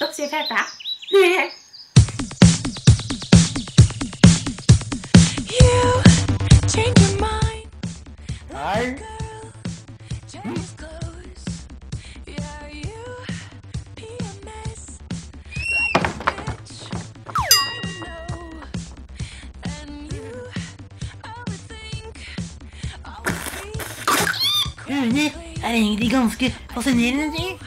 godt si feta. Hei. Høner er egentlig ganske fascinerende dyr.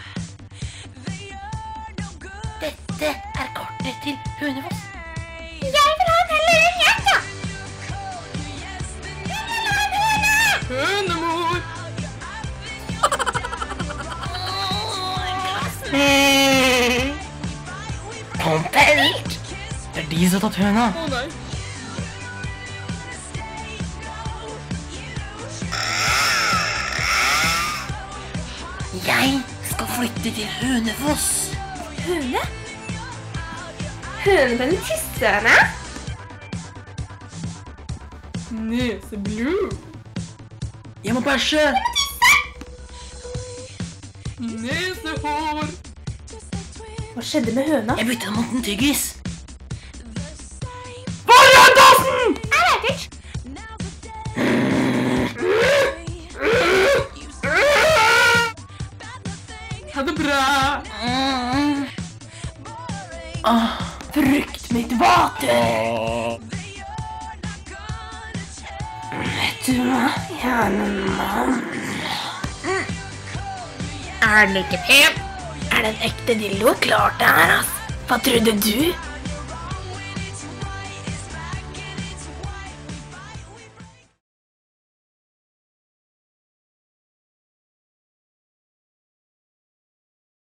Dette er kortet til Hønefoss. Jeg vil ha en heller en jente. Hønemor. Pompelt! Det er de som har tatt høna. Å nei. Jeg skal flytte til Hønefoss. Høne? Høne på en tissehøne? Neseblod. Jeg må bæsje. Nesehår. Hva skjedde med høna? Jeg byttet mot en tyggis. Hvor er dassen? Jeg vet ikke. Ha det bra. Frukt mitt vater. Vet du hva? Jeg er en mann. Er den ikke pen? Er det en ekte dildo? Klart det er, ass. Hva trodde du?